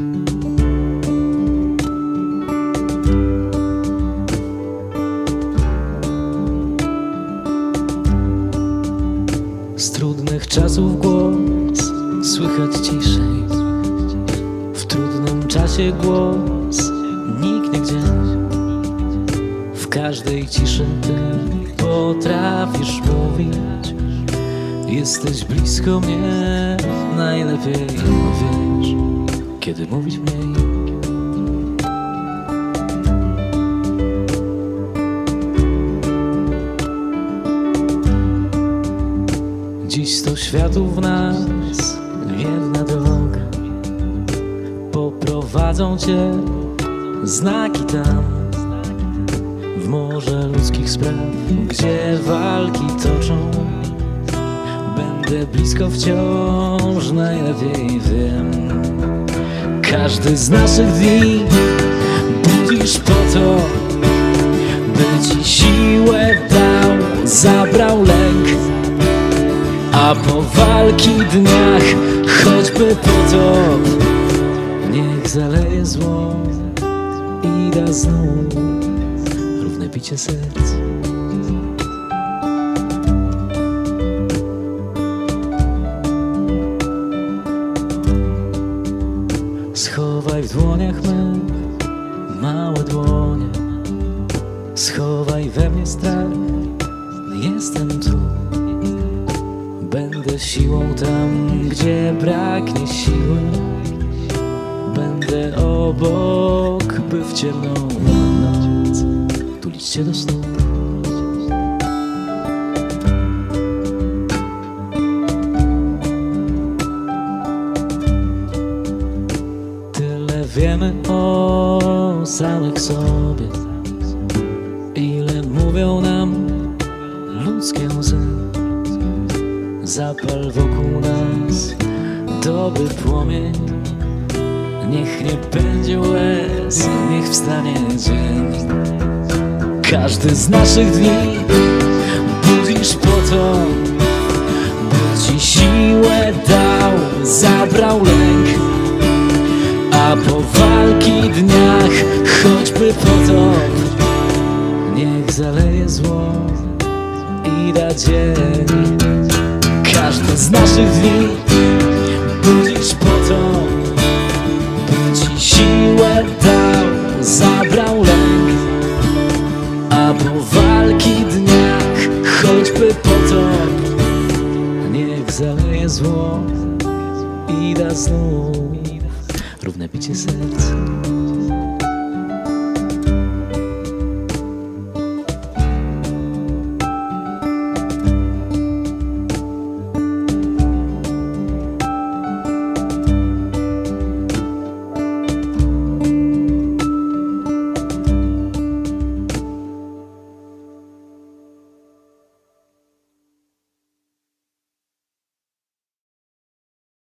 Z trudnych czasów głos słychać ciszej. W trudnym czasie głos niknie gdzieś. W każdej ciszy ty potrafisz mówić. Jesteś blisko mnie, najlepiej wiesz, kiedy mówić mniej. Dziś 100 światów w nas, jedna droga. Poprowadzą cię znaki tam, w morze ludzkich spraw, gdzie walki toczą. Będę blisko wciąż, najlepiej wiem. Każdy z naszych dni budzisz po to, by ci siłę dał, zabrał lęk. A po walki dniach, choćby potop, niech zaleje zło i da znów równe bicie serc. Schowaj w dłoniach me małe dłonie. Schowaj we mnie strach, jestem tu. Będę siłą tam, gdzie braknie siły. Będę obok, by w ciemną noc tulić cię do snu. Tyle wiemy o samych sobie, ile mówią nam ludzkie łzy. Zapal wokół nas dobry płomień. Niech nie będzie łez, niech wstanie dzień. Każdy z naszych dni budzisz po to, by ci siłę dał, zabrał lęk. A po walki dniach, choćby potop, niech zaleje zło i da dzień. Każdy z naszych dni budzisz po to, by ci siłę dał, zabrał lęk. A po walki dniach, choćby potop, niech zaleje zło i da znów równe bicie serc.